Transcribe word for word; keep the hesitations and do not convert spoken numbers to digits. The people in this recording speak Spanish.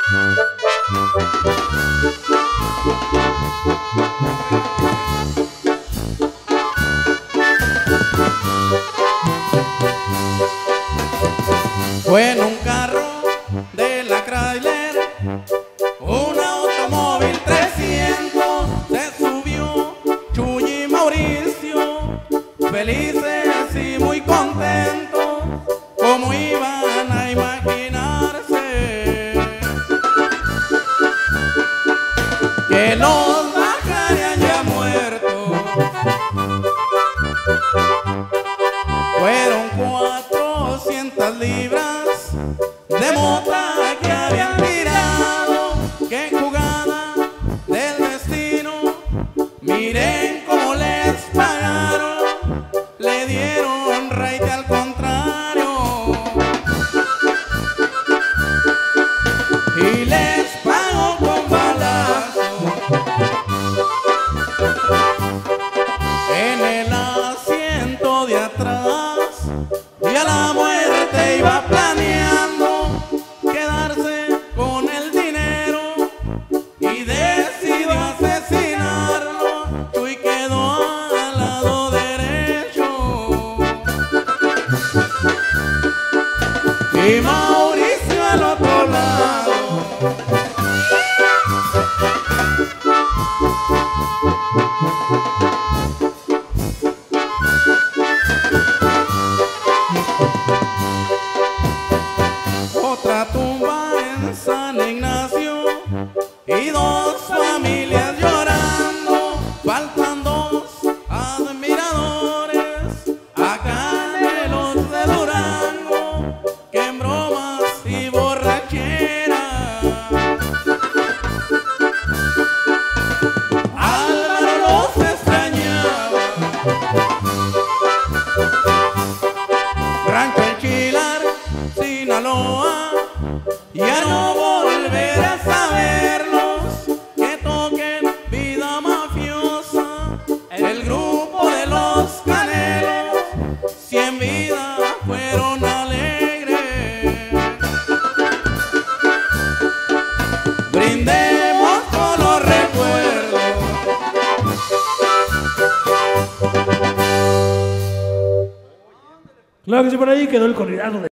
Fue en un carro de la Chrysler, un automóvil trescientos, se subió Chuy y Mauricio, felices y muy contentos, como iban a imaginarse que los bajarían ya muertos. Fueron cuatrocientas libras de mota que habían tirado. ¡Qué jugada del destino! Miren cómo les pagaron, le dieron raite al contrario y les pagó con balazo. En el asiento de atrás y a la muerte iba planeando quedarse con el dinero y decidió asesinarlo. Chuy quedó al lado derecho y Mauricio al otro lado. Otra tumba en San Ignacio y dos familias llorando, faltan dos admiradores acá de los de Durango, que en bromas y borrachera Álvaro los extrañaba. Rancho El Chilar, Sinaloa, ya no volveré a saberlos, que toquen vida mafiosa, el grupo de los Canelos, si en vida fueron alegres. Brindemos por los recuerdos. Claro que sí, por ahí quedó el corridazo de